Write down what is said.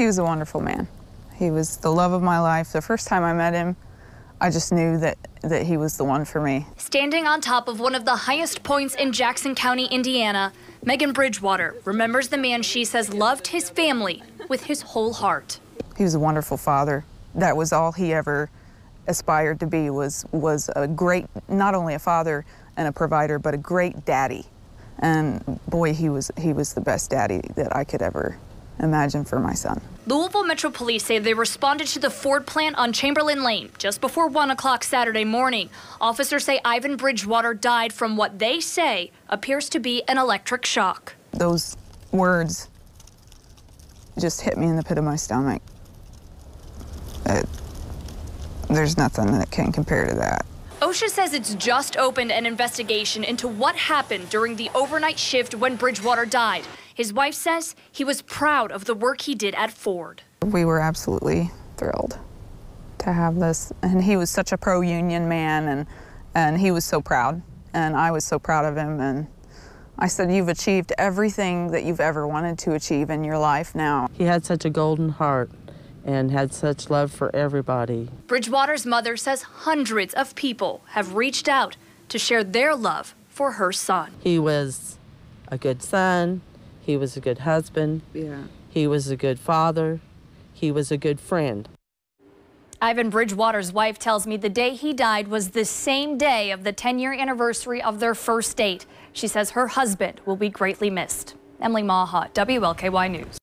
He was a wonderful man. He was the love of my life. The first time I met him, I just knew that he was the one for me. Standing on top of one of the highest points in Jackson County, Indiana, Megan Bridgewater remembers the man she says loved his family with his whole heart. He was a wonderful father. That was all he ever aspired to be, was a great, not only a father and a provider, but a great daddy. And boy, he was the best daddy that I could ever imagine for my son. Louisville Metro Police say they responded to the Ford plant on Chamberlain Lane just before 1 o'clock Saturday morning. Officers say Ivan Bridgewater died from what they say appears to be an electric shock. Those words just hit me in the pit of my stomach. There's nothing that can compare to that. OSHA says it's just opened an investigation into what happened during the overnight shift when Bridgewater died. His wife says he was proud of the work he did at Ford. We were absolutely thrilled to have this. And he was such a pro-union man, and he was so proud. And I was so proud of him. And I said, you've achieved everything that you've ever wanted to achieve in your life now. He had such a golden heart and had such love for everybody. Bridgewater's mother says hundreds of people have reached out to share their love for her son. He was a good son. He was a good husband. Yeah. He was a good father. He was a good friend. Ivan Bridgewater's wife tells me the day he died was the same day of the 10-year anniversary of their first date. She says her husband will be greatly missed. Emily Maha, WLKY News.